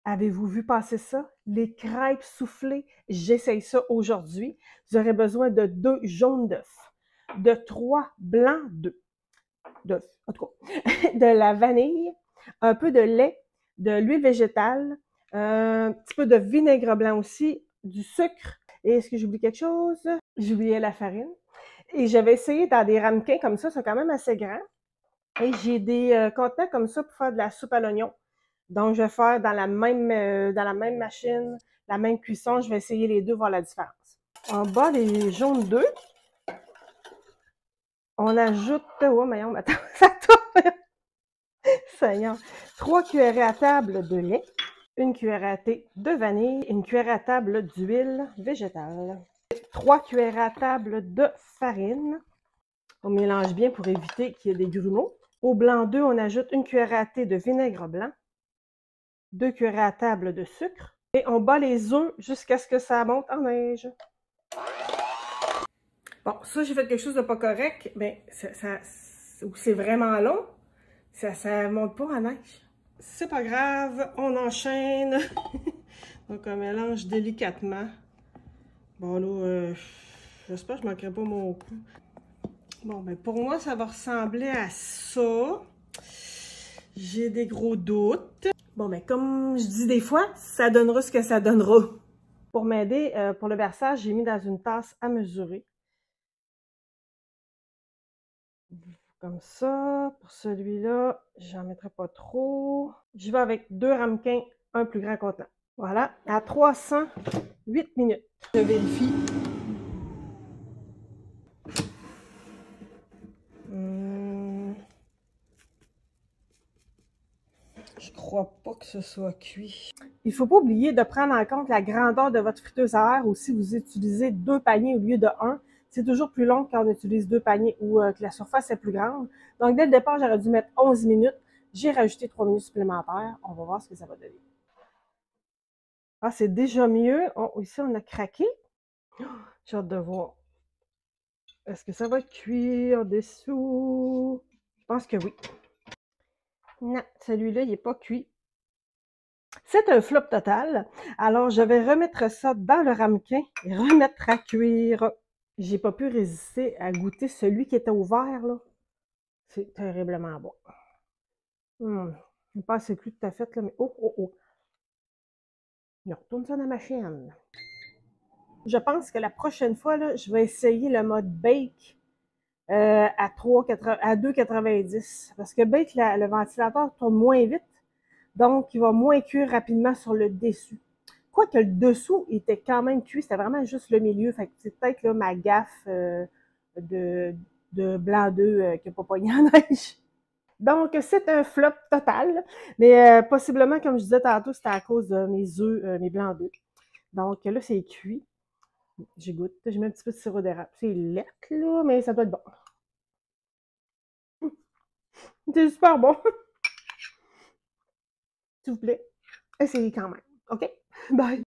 Avez-vous vu passer ça? Les crêpes soufflées. J'essaye ça aujourd'hui. Vous aurez besoin de 2 jaunes d'œufs, de 3 blancs d'œufs, en tout cas, de la vanille, un peu de lait, de l'huile végétale, un petit peu de vinaigre blanc aussi, du sucre. Et est-ce que j'oublie quelque chose? J'oubliais la farine. Et j'avais essayé dans des ramequins comme ça, c'est quand même assez grand. Et j'ai des contenants comme ça pour faire de la soupe à l'oignon. Donc, je vais faire dans la même machine, la même cuisson. Je vais essayer les deux, voir la différence. En bas, les jaunes d'œufs, on ajoute... Oh, mais attends, ça tourne! Seigneur. 3 cuillerées à table de lait, 1 cuillère à thé de vanille, 1 cuillère à table d'huile végétale, 3 cuillères à table de farine. On mélange bien pour éviter qu'il y ait des grumeaux. Au blanc d'œuf, on ajoute 1 cuillère à thé de vinaigre blanc, 2 cuillères à table de sucre. Et on bat les œufs jusqu'à ce que ça monte en neige. Bon, ça, j'ai fait quelque chose de pas correct. Mais c'est vraiment long. Ça monte pas en neige. C'est pas grave, on enchaîne. Donc, on mélange délicatement. Bon, là, j'espère que je ne manquerai pas mon coup. Bon, ben pour moi, ça va ressembler à ça. J'ai des gros doutes. Bon, ben comme je dis des fois, ça donnera ce que ça donnera. Pour m'aider, pour le versage, j'ai mis dans une tasse à mesurer. Comme ça. Pour celui-là, j'en mettrai pas trop. J'y vais avec 2 ramequins, un plus grand contenant. Voilà, à 308 minutes. Je vérifie. Je crois pas que ce soit cuit. Il faut pas oublier de prendre en compte la grandeur de votre friteuse à air ou si vous utilisez 2 paniers au lieu de 1. C'est toujours plus long quand on utilise 2 paniers ou que la surface est plus grande. Donc, dès le départ, j'aurais dû mettre 11 minutes. J'ai rajouté 3 minutes supplémentaires. On va voir ce que ça va donner. Ah, c'est déjà mieux. Oh, ici, on a craqué. J'ai hâte de voir. Est-ce que ça va cuire dessous? Je pense que oui. Non, celui-là, il n'est pas cuit. C'est un flop total. Alors, je vais remettre ça dans le ramequin et remettre à cuire. J'ai pas pu résister à goûter celui qui était ouvert, là. C'est terriblement bon. Je pense que c'est plus tout à fait, là, mais oh, oh, oh. Je retourne ça dans ma chaîne. Je pense que la prochaine fois, là, je vais essayer le mode bake à 2,90. Parce que bake, le ventilateur tourne moins vite. Donc, il va moins cuire rapidement sur le dessus. Quoique le dessous était quand même cuit, c'était vraiment juste le milieu. Fait que c'est peut-être là ma gaffe de blanc d'œuf qui n'a pas pogné en neige. Donc, c'est un flop total. Mais possiblement, comme je disais tantôt, c'était à cause de mes œufs, mes blancs d'œufs. Donc là, c'est cuit. J'y goûte. Je mets un petit peu de sirop d'érable. C'est laid, là, mais ça doit être bon. C'est super bon. S'il vous plaît, essayez quand même. OK? Bye!